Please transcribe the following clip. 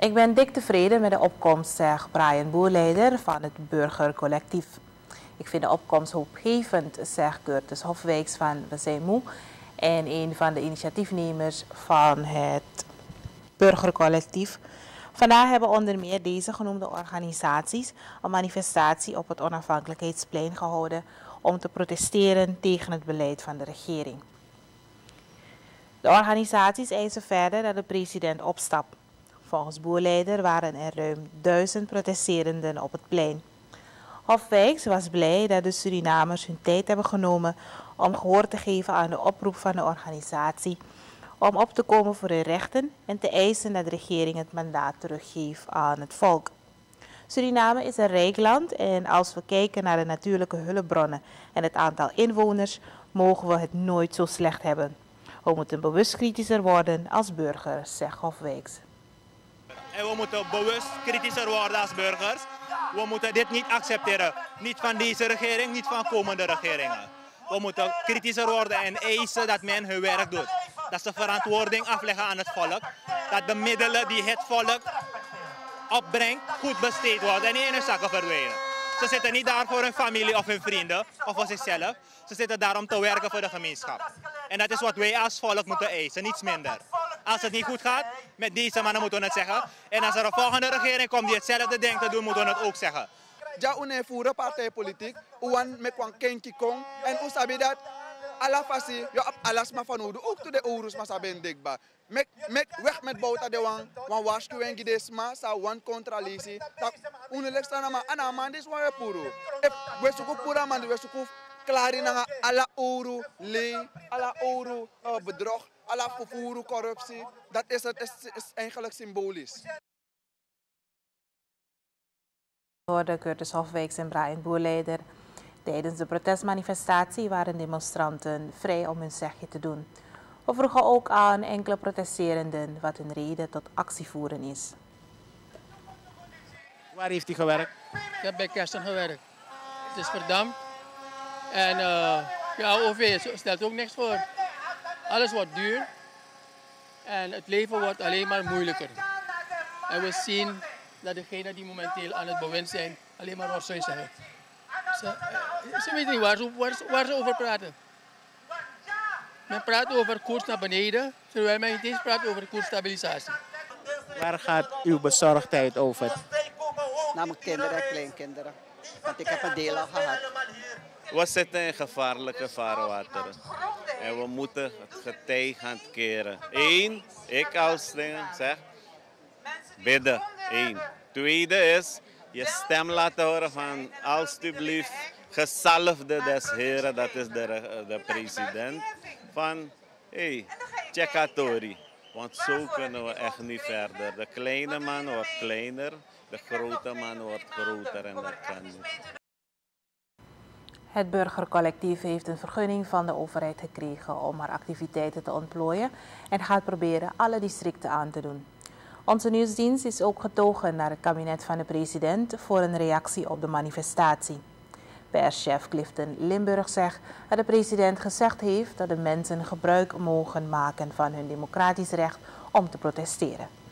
Ik ben dik tevreden met de opkomst, zegt Brian Boerleider van het Burgercollectief. Ik vind de opkomst hoopgevend, zegt Curtis Hofwijks van We zijn moe en een van de initiatiefnemers van het Burgercollectief. Vandaag hebben onder meer deze genoemde organisaties een manifestatie op het Onafhankelijkheidsplein gehouden om te protesteren tegen het beleid van de regering. De organisaties eisen verder dat de president opstapt. Volgens Boerleider waren er ruim 1000 protesterenden op het plein. Hofwijks was blij dat de Surinamers hun tijd hebben genomen om gehoor te geven aan de oproep van de organisatie om op te komen voor hun rechten en te eisen dat de regering het mandaat teruggeeft aan het volk. Suriname is een rijk land en als we kijken naar de natuurlijke hulpbronnen en het aantal inwoners, mogen we het nooit zo slecht hebben. We moeten bewust kritischer worden als burgers, zegt Hofwijks. En we moeten bewust kritischer worden als burgers. We moeten dit niet accepteren. Niet van deze regering, niet van komende regeringen. We moeten kritischer worden en eisen dat men hun werk doet. Dat ze verantwoording afleggen aan het volk. Dat de middelen die het volk opbrengt goed besteed worden en niet in hun zakken verdwijnen. Ze zitten niet daar voor hun familie of hun vrienden of voor zichzelf. Ze zitten daar om te werken voor de gemeenschap. En dat is wat wij als volk moeten eisen, niets minder. Als het niet goed gaat, met deze mannen moeten we het zeggen. En als er een volgende regering komt die hetzelfde denkt te doen, moeten we het ook zeggen. Ja, une voeren partijpolitiek, uan met kwam kenki kong en u sabi dat alla fasi yo alles maar van houden, ook to de ouders maar saben dikba. Mek weg met bouta de wan waarschuwing gidesma sa wan contralisi. Dat unelextra na ana man dis wan puro. We zoeken pura man we zoeken klari na alla ouro le, alla ouro bedrog, alla vervoer corruptie. Dat is eigenlijk symbolisch. Hoorde Curtis Hofwijks en Brian Boerleider. Tijdens de protestmanifestatie waren demonstranten vrij om hun zegje te doen. We vroegen ook aan enkele protesterenden wat hun reden tot actievoeren is. Waar heeft u gewerkt? Ik heb bij Kersten gewerkt. Het is verdampt. En ja, OV stelt ook niks voor. Alles wordt duur. En het leven wordt alleen maar moeilijker. En we zien dat degenen die momenteel aan het bewind zijn alleen maar rotzooi zeggen. Ze weten niet waar ze over praten. Men praat over koers naar beneden, terwijl men niet eens praat over koersstabilisatie. Waar gaat uw bezorgdheid over? Naar mijn kinderen en kleinkinderen. Want ik heb een deel al gehad. We zitten in gevaarlijke vaarwateren. En we moeten het getij gaan keren. Eén, ik als dingen zeg, bidden. Eén. Tweede is, je stem laten horen van alstublieft, gezalfde des Heren, dat is de president, van hey, Tjekatori. Want zo kunnen we echt niet verder. De kleine man wordt kleiner, de grote man wordt groter en dat kan niet. Het Burgercollectief heeft een vergunning van de overheid gekregen om haar activiteiten te ontplooien en gaat proberen alle districten aan te doen. Onze nieuwsdienst is ook getogen naar het kabinet van de president voor een reactie op de manifestatie. Perschef Clifton Limburg zegt dat de president gezegd heeft dat de mensen gebruik mogen maken van hun democratisch recht om te protesteren.